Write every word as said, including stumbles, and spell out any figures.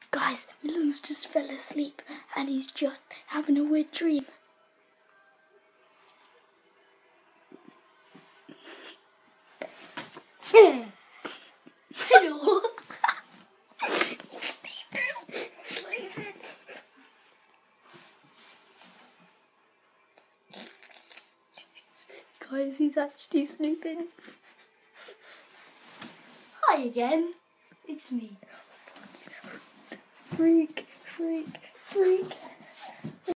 Guys, Milo's just fell asleep and he's just having a weird dream. Hello. Guys, he's actually sleeping. Hi again, it's me. Freak, freak, freak.